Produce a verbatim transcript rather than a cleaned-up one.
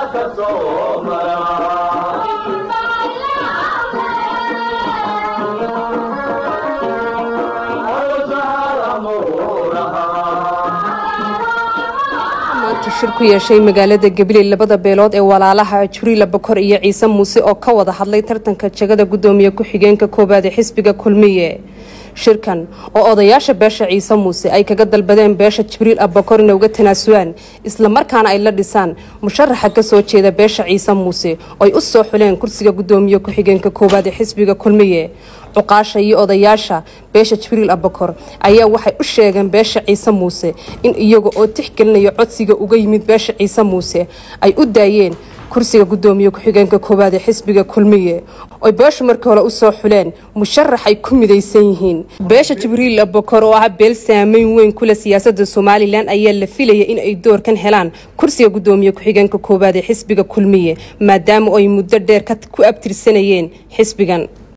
shir ku yeeshay magaalada Gabiley labada beelood ee walaalaha Jibriil Abakar iyo Ciise Muuse oo ka wada hadlay tartanka jagada gudoomiye ku xigeenka koobaad ee xisbiga Kulmiye. shirkan oo odayaasha beesha Ciise Muuse ay kaga dalbadeen beesha Jibriil Abakar inay uga tanaasulaan isla markaana ay la dhisaan musharaxa ka soo jeeda beesha Ciise Muuse oo ay u soo xuleen kursiga gudoomiye ku xigeenka koobaad ee xisbiga Kulmiye. cuqaasha iyo odayaasha beesha Jibriil Abakar ayaa waxay u sheegeen beesha Ciise Muuse in iyaga oo tixgelinayo codsiga uga yimid beesha Ciise Muuse ay u daayeen kursiga gudoomiye ku xigeenka koobaad ee xisbiga Kulmiye oo beesha markii hore u soo xuleen musharax ay ku midaysan yihiin. beesha Jibriil Abakar oo ah beel saameyn weyn ku leh siyaasadda Soomaaliland ayaa la filayay in ay door kan helaan kursiga gudoomiye ku xigeenka koobaad ee xisbiga Kulmiye maadaama ay muddo dheer ku abtirsanayeen xisbigan.